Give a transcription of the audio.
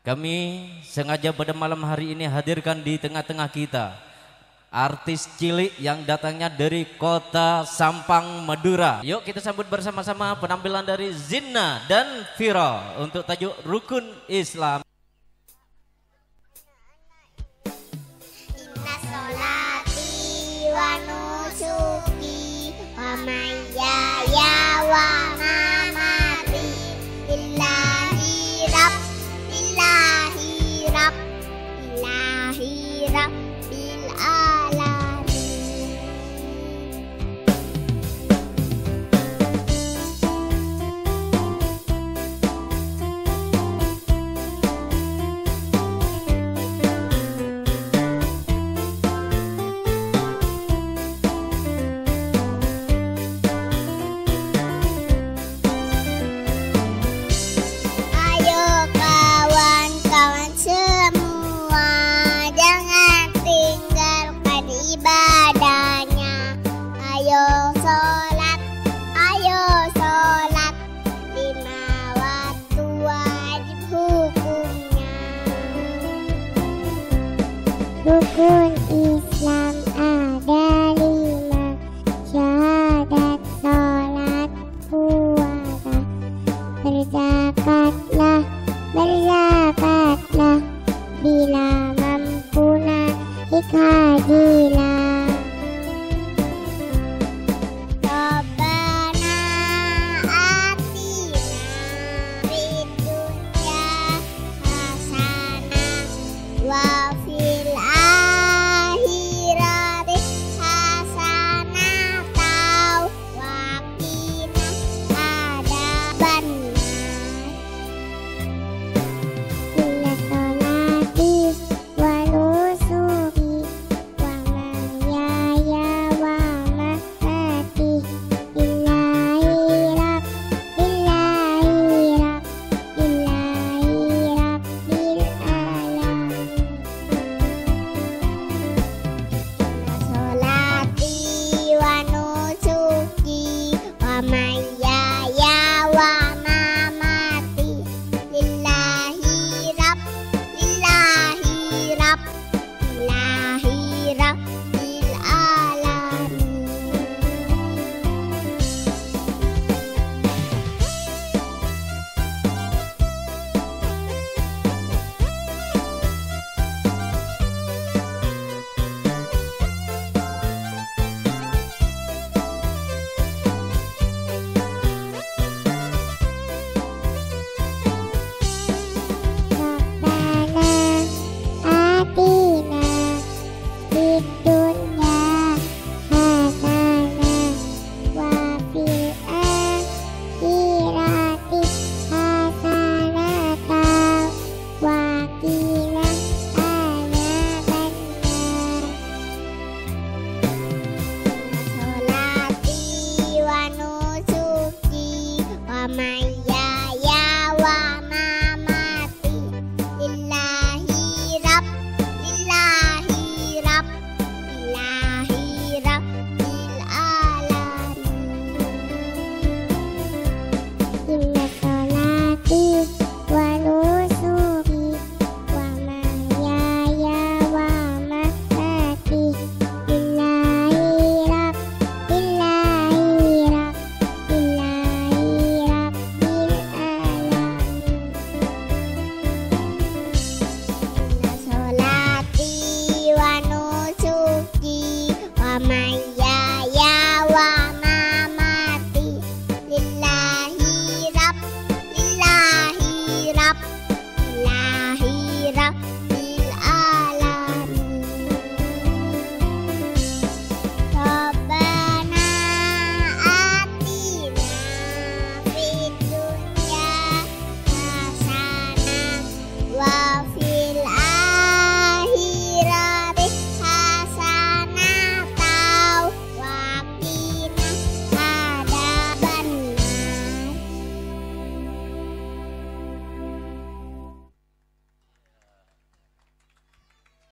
Kami sengaja pada malam hari ini hadirkan di tengah-tengah kita artis cilik yang datangnya dari kota Sampang, Madura. Yuk kita sambut bersama-sama penampilan dari Zinna dan Vira untuk tajuk Rukun Islam. Inna sholati wa nusuki wa mahyaya wa mamati lillahi rabbil alamin. Ayo kawan-kawan semua, jangan tinggalkan ibadahnya. Ayo sholat, lima waktu wajib hukumnya. Rukun Islam ada 5, syahadat, sholat, puasa. Berzakatlah, bila mampu naik haji.